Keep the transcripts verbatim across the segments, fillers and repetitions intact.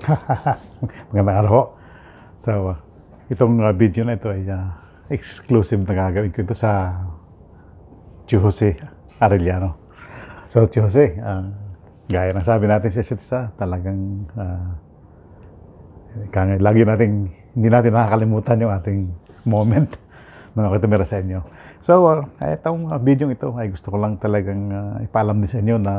Magandang araw po. So, itong uh, video na ito ay uh, exclusive na gagawin ko ito sa Tio Jose Arellano. So, Tio Jose, uh, gaya ng sabi natin sa isa't isa, talagang uh, lagi natin, hindi natin nakakalimutan yung ating moment nung ako tumira sa inyo. So, uh, itong uh, video ito ay gusto ko lang talagang uh, ipaalam din sa inyo na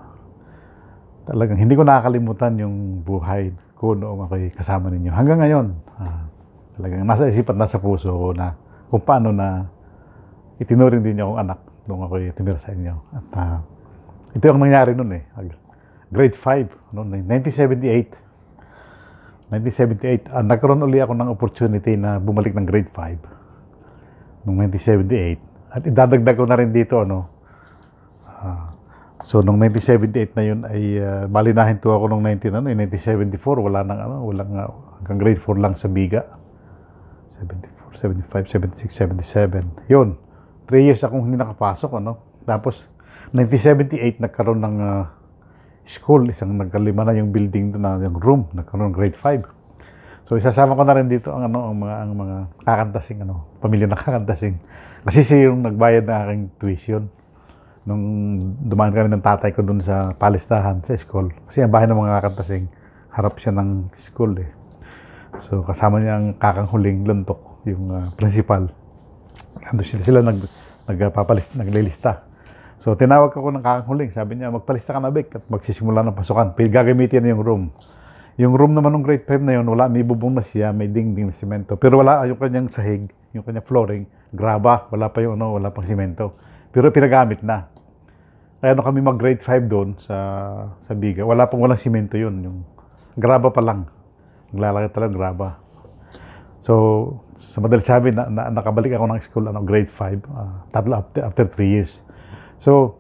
talagang hindi ko nakakalimutan yung buhay ko noong ako'y kasama ninyo. Hanggang ngayon, uh, talagang nasa isipan, nasa puso ko na kung paano na itinuring din niyo akong anak noong ako'y tumira sa inyo. At uh, ito yung nangyari noon eh. Grade five, noon, nineteen seventy-eight. nineteen seventy-eight, uh, nagkaroon uli ako ng opportunity na bumalik ng grade five noong nineteen seventy-eight. At idadagdag ko na rin dito, ano, uh, so, noong nineteen seventy-eight na yun ay uh, balinahin to ako noong nineteen, ano, nineteen seventy-four, wala nang ano, walang uh, hanggang grade four lang sa Biga. seventy-four, seventy-five, seventy-six, seventy-seven. Yun, three years akong hindi nakapasok, ano. Tapos, nineteen seventy-eight nagkaroon ng uh, school, isang nagkalima na yung building doon, na yung room, nagkaroon ng grade five. So, isasama ko na rin dito ang ano, ang mga ang mga kakantasing, ano, pamilya na kakantasing. Kasi siya yung nagbayad ng aking tuition nung dumaan kami ng tatay ko dun sa palistahan sa school. Kasi ang bahay ng mga kakantasing, harap siya ng school eh. So kasama niya ang kakang huling luntok, yung uh, principal. Ando sila, sila nag, nagpapalista, naglilista. So tinawag ako ng kakang huling, sabi niya, magpalista ka na, Bek, at magsisimula ng pasukan. Gagamitin na yung room. Yung room naman ng grade five na yun, wala, may bubong na siya, may dingding na simento. Pero wala yung kanyang sahig, yung kanyang flooring, graba, wala pa yung ano, wala pang simento. Pero pinagamit na. Kaya nung kami mag-grade five doon sa, sa Biga, wala pang walang simento yun. Yung graba pa lang. Naglalagay talagang graba. So, sa madaling sabi, na, na, nakabalik ako ng school, ano, grade five, uh, tatlo after, after three years. So,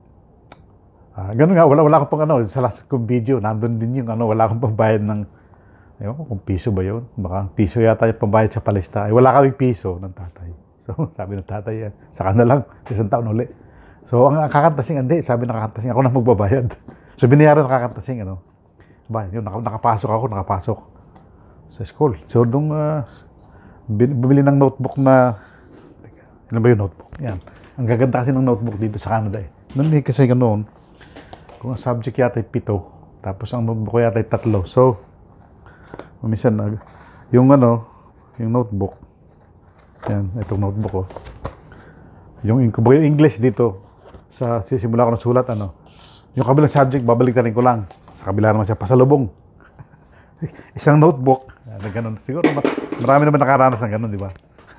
uh, ganun nga, wala, wala akong pang ano, sa last kong video, nandun din yung ano, wala akong pambayad ng, ewan ko kung piso ba yun? Baka piso yata yung pambayad sa palista. Ay, wala kaming piso ng tatay. So, sabi ng tatay, saka na lang, isang taon uli. So, ang kakantasing, hindi, sabi ng kakantasing, ako na magbabayad. So, binayaran ng kakantasing, ano. Ba, yun, nakapasok ako, nakapasok sa school. So, nung uh, bumili ng notebook na, teka, ilan ba yung notebook? Yan. Ang gaganda kasi ng notebook dito sa Canada eh. Noon eh, kasi ganoon, kung ang subject yata ay pito, tapos ang notebook ko yata ay tatlo. So, minsan, yung ano, yung notebook, yan, itong notebook ko. Yung, yung English dito, sa sisimula ko ng sulat, ano, yung kabilang subject, babalik na rin ko lang. Sa kabila naman siya, pasalubong. Isang notebook, na ganun. Siguro, marami naman nakaranas ng ganun, di ba?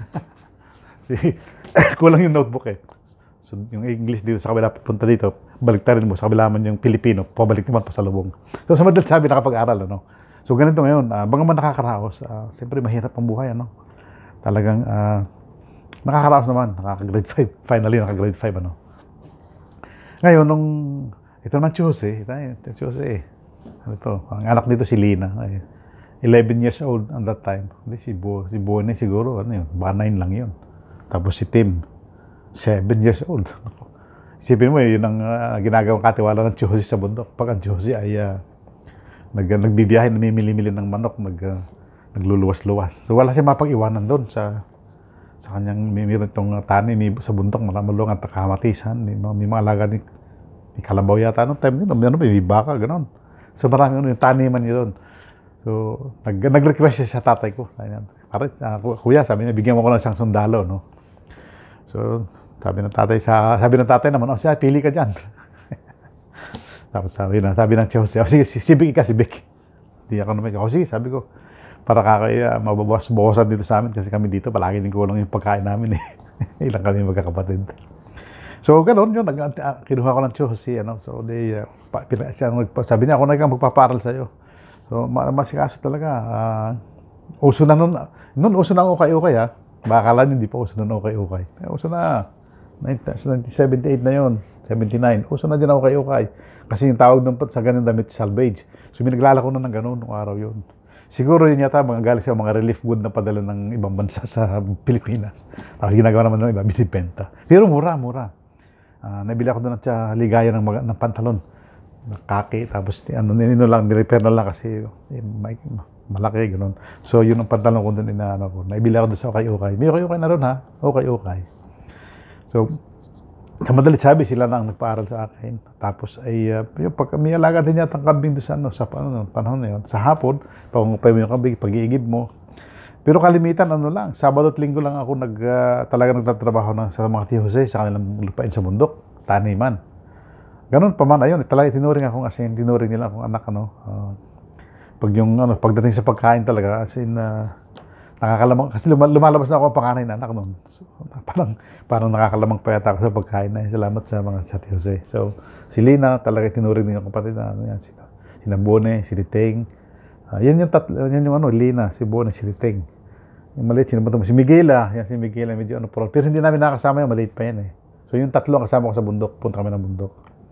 Kulang yung notebook eh. So, yung English dito sa kabila, punta dito, balik na rin mo. Sa kabila naman yung Pilipino, pabalik naman pasalubong. So, sa madaling sabi, nakapag-aral, ano. So, ganito ngayon, uh, baka man nakakaraos, uh, siyempre mahirap ang buhay, ano. Talagang, uh, nakakaraos naman, nakaka-grade five. Finally, naka-grade five, ano. Ngayon, nung, ito naman Tio Jose, ito, ito Tio Jose, ano ito, ang anak nito si Lina, ay, eleven years old at that time. Hindi, si Bo, si Bo na siguro, ano yun, baka nine lang yun. Tapos si Tim, seven years old. Isipin mo, yun ang uh, ginagawang katiwala ng Tio Jose sa bundok. Pag ang Tio Jose ay uh, nag, nagbibiyahe, namimili-mili ng manok, nag, uh, nagluluwas-luwas. So wala siya mapag-iwanan doon sa sa kanyang, may meron itong tani, may, sa bundok, malamulong at kakamatisan, may, may mga alaga ni, ni Kalabaw yata, anong time din, ano, may baka, gano'n. So marami ano, yung taniman niya doon. So, nag, nag-request siya sa tatay ko. Pare, uh, kuya, sabi niya, bigyan mo ko ng isang sundalo, no? So, sabi ng tatay, sa, sabi ng tatay naman, oh, siya, pili ka dyan. Tapos sabi na, sabi ng Tio Jose, oh, sige, si Bik ka, si Bik. Hindi ako naman, oh, sige, sabi ko, para kakaya mababawas-bawasan dito sa amin kasi kami dito palagi din kulang yung pagkain namin eh. Ilang kami magkakapatid. So ganoon yun, nag, uh, kinuha ko ng Tio Jose, ano, so they, uh, pa, pina, siya, sabi niya ako na kang magpaparal sa'yo. So masikaso talaga. Uh, uso na nun, nun uso na ang ukay-ukay ha. Baka kala niyo, hindi pa uso na ang ukay-ukay. Uso na, nineteen seventy-eight na yun, seventy-nine, uso na din ang ukay-ukay. Kasi yung tawag ng sa ganun damit, salvage. So minaglalako na ng ganun nung araw yun. Siguro yun yata mga galing sa mga relief good na padala ng ibang bansa sa Pilipinas. Tapos ginagawa naman ng iba, binibenta. Pero mura, mura. Uh, nabili ako doon at ligaya ng, ng pantalon. kaki, tapos ano, nino lang, nirepair na lang kasi eh, may, malaki, gano'n. So, yun ang pantalon ko doon, inaano ko. Naibili ako doon sa okay-okay. May okay-okay na ron, ha? Okay-okay. So, sa madalit sabi, sila na ang nagpaaral sa akin. Tapos ay, uh, yung pag, may alaga din yata ang kambing doon sa, ano, sa ano, panahon na yun. Sa hapon, pag mo yung kambing, pag-iigib mo. Pero kalimitan, ano lang, Sabado at Linggo lang ako nag, uh, talaga nagtatrabaho ng, sa mga Tio Jose, sa kanilang lupain sa bundok, taniman. Ganun pa man, ayun, talaga tinuring akong as in, tinuring nila akong anak, ano. Uh, pag yung, ano, pagdating sa pagkain talaga, as in, uh, nakakalamang, kasi lumalabas na ako ang panganay na anak noon. So, parang, parang nakakalamang pa yata ako sa pagkain na. Salamat sa mga sa Tio Jose. So, si Lina, talaga tinuring din yung kapatid na, ano yan, si, si Bone, si Liteng. Uh, yan yung tatlo, yan yung ano, Lina, si Bone, si Liteng. Yung maliit, sino ba ito? Si Miguela, yan si Miguela, medyo ano, pero hindi namin nakasama yung maliit pa yan eh. So, yung tatlo kasama ko sa bundok, punta kami ng bundok.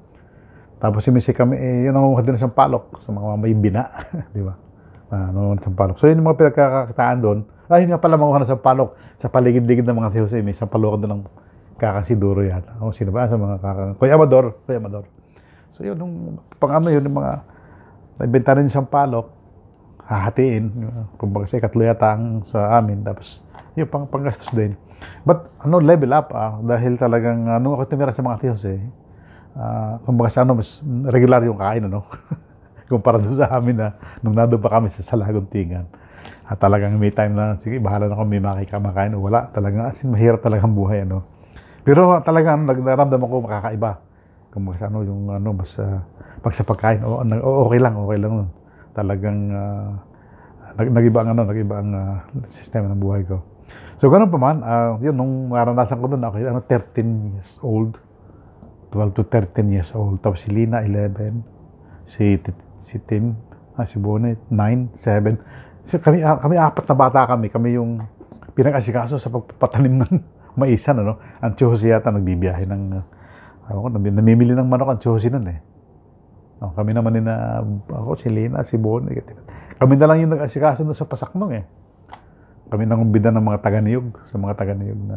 Tapos si Missy kami, eh, yun ang mga din sa palok, sa mga may bina, di ba? Ah, no, sa palok. So, yun yung mga pinagkakakitaan doon. Ay, yun nga pala mga sa palok, sa paligid-ligid ng mga Tio Jose, may isang palok doon ng kakasiduro yata. O, sino ba? Sa mga kakang... Kuya Amador, Kuya Amador. So, yun, nung, pang ano yun, yung mga, naibenta rin yung palok, hahatiin, kumbaga sa ikatlo yata ang sa amin, tapos, yun, pang, panggastos din. But, ano, level up, ah, dahil talagang, ano, ako tumira sa mga Tio Jose, Uh, kumbaga sa ano, mas regular yung kain, ano? Kumpara doon sa amin na nung nandun pa kami sa Salaguntingan. At talagang may time na, sige, bahala na kung may makikamakain o wala. Talagang, asin, mahirap talagang buhay, ano? Pero talagang nagdaramdam ako makakaiba. Kumbaga sa ano, yung ano, mas, uh, pag sa pagkain, o, o, okay lang, okay lang. Talagang, uh, nag-iba ang, ano, nag-iba ang uh, sistema ng buhay ko. So, ganun pa man, uh, yun, nung maranasan ko doon, ako, ano, thirteen years old. twelve to thirteen years old. Tapos si Lina, eleven. Si, si Tim, ah, si Bonet, nine, seven. So, kami, ah, kami apat na bata kami. Kami yung pinag-asikaso sa pagpapatanim ng maisan. Ano? Ang Tio Jose yata nagbibiyahe ng, uh, ako, namimili ng manok ang Tio Jose nun eh. Oh, kami naman din na, ako, si Lina, si Bonet. Kami na lang yung nag-asikaso doon sa Pasaknong eh. Kami nangumbida ng mga taga-niyog, sa mga taga-niyog na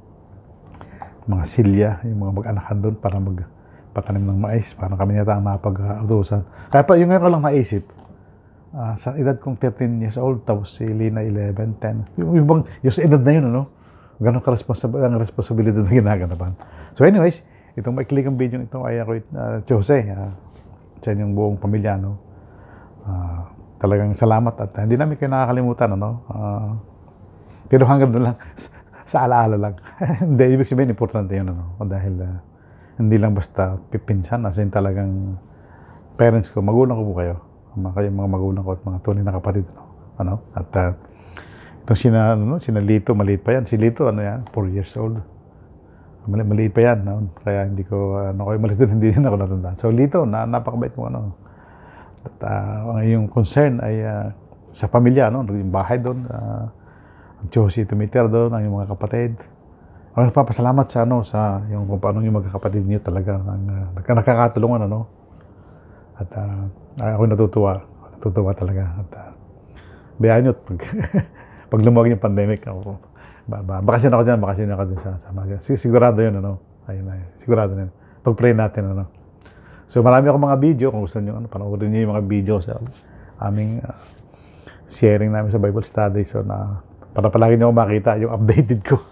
mga silya, yung mga mag-anakan doon para magpatanim ng mais. Parang kami nata ang napag-utusan. Kaya pa, yung ngayon ko lang naisip, uh, sa edad kong thirteen years old, tapos si Lina eleven, ten. Yung, yung, bang, yung sa edad na yun, ano? Ganun ka responsab- ang responsibility na ginaganapan. So anyways, itong maiklikang video ito ay ako, uh, Tio Jose, uh, sa inyong buong pamilya, no? Uh, talagang salamat at uh, hindi namin kayo nakakalimutan, ano? Uh, pero hanggang doon lang, sa alaala lang. Hindi, ibig sabihin, importante yun, ano? Dahil uh, hindi lang basta pipinsan, as in talagang parents ko, magulang ko po kayo. Mga kayo, mga magulang ko at mga tunay na kapatid, ano? Ano? At uh, itong sina, ano, sina Lito, maliit pa yan. Si Lito, ano yan, four years old. Mali, maliit pa yan, no? Kaya hindi ko, ano, kayo maliit doon, hindi din ako natandaan. So, Lito, na, napakabait mo, ano? At uh, ang iyong concern ay uh, sa pamilya, ano? Yung bahay doon, uh, ang Tio Jose tumitira doon, ang yung mga kapatid. Ako nagpapasalamat sa ano, sa yung kung paano yung magkakapatid niyo talaga ang uh, nakakatulungan, ano. At uh, ako natutuwa, natutuwa talaga. At uh, bayaan niyo pag pag lumawag yung pandemic, ako ba, ba, bakasyon ako diyan, bakasyon ako din sa sama. Sigurado 'yun, ano. Ayun na, sigurado na. Pag-pray natin, ano. So marami akong mga video, kung gusto niyo ano, panoorin niyo yung mga video sa aming uh, sharing namin sa Bible study, so na para palagi niyo makita yung updated ko.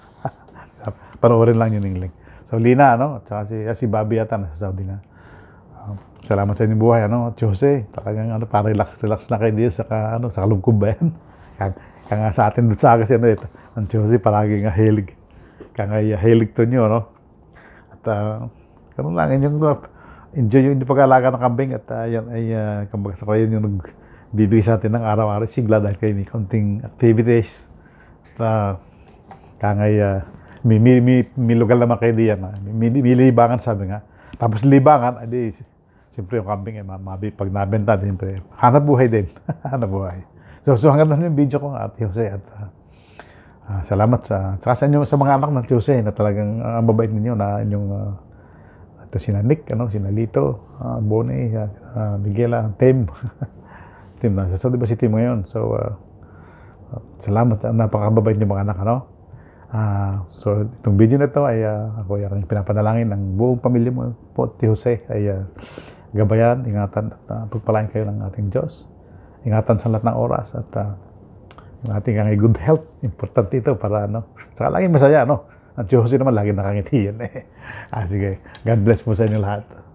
Panoorin lang yun yung link. So, Lina, ano? At saka si, si Bobby yata, nasa Saudi na. Uh, salamat sa inyong buhay, ano? Tio Jose, talagang, ano, para relax-relax na kayo dito sa, ano, sa kalugkub ba yan? Kaya, kaya nga sa atin doon sa kasi, ano, ito, ang Tio Jose, palagi nga hilig. Kaya nga, uh, hilig to nyo, no? At, uh, ganun lang, inyong, uh, enjoy yung pag-aalaga ng kambing at, uh, yan ay, uh, kumbaga sa kayo yung nagbibigay sa atin ng araw-araw. Sigla dahil kayo may counting activities. Uh, kaya nga, uh, may, may, may, may lugar naman kayo diyan. Uh, may, may libangan, sabi nga. Tapos libangan, adi, siyempre yung kambing, eh, mabi, pag nabenta, siyempre, hanap buhay din. Hanap buhay. So, so hanggang doon yung video ko nga, Tio Jose. At uh, uh, salamat sa, sa, sa, inyo, sa mga anak ng Tio Jose na talagang ang uh, mabait ninyo na inyong, uh, ito sina Nick, ano, sina Lito, uh, Bonnie, uh, Miguela, Tim. Tim na. So, di ba si Tim ngayon? So, uh, salamat, napakababait niyo mga anak, ano? Uh, so, itong video na ito ay uh, ako yung pinapanalangin ng buong pamilya mo po, Tio Jose, ay uh, gabayan, ingatan at uh, pagpalain kayo ng ating Diyos. Ingatan sa lahat ng oras at uh, yung ating uh, good health. Importante ito para ano. Saka laging masaya, no? At Diyos naman lagi nakangiti yan eh. Ah, sige. God bless po sa inyo lahat.